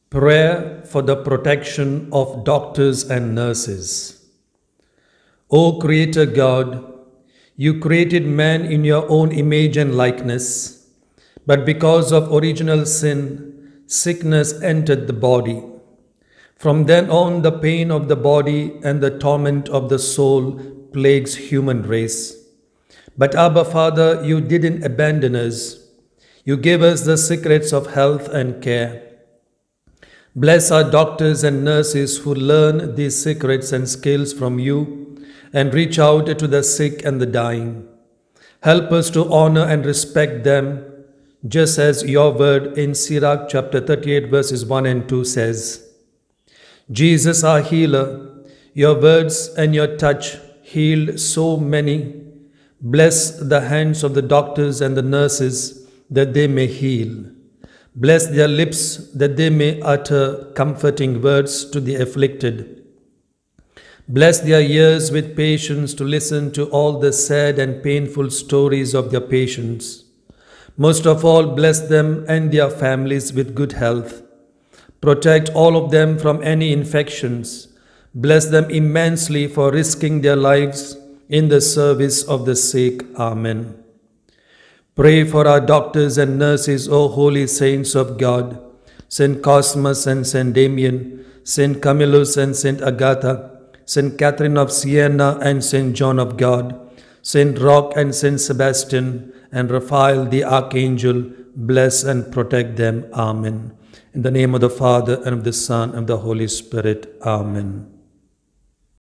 Prayer for the protection of doctors and nurses. O Creator God, you created man in your own image and likeness, but because of original sin, sickness entered the body. From then on, the pain of the body and the torment of the soul plagues human race. But Abba Father, you didn't abandon us. You gave us the secrets of health and care. Bless our doctors and nurses who learn these secrets and skills from you and reach out to the sick and the dying. Help us to honor and respect them, just as your word in Sirach chapter 38 verses 1 and 2 says. Jesus, our healer, your words and your touch healed so many. Bless the hands of the doctors and the nurses that they may heal. Bless their lips that they may utter comforting words to the afflicted. Bless their ears with patience to listen to all the sad and painful stories of their patients. Most of all, bless them and their families with good health. Protect all of them from any infections. Bless them immensely for risking their lives in the service of the sick. Amen. Pray for our doctors and nurses, O holy saints of God, Saint Cosmas and Saint Damian, Saint Camillus and Saint Agatha, Saint Catherine of Siena and Saint John of God, Saint Roch and Saint Sebastian, and Raphael the Archangel. Bless and protect them. Amen. In the name of the Father, and of the Son, and of the Holy Spirit. Amen.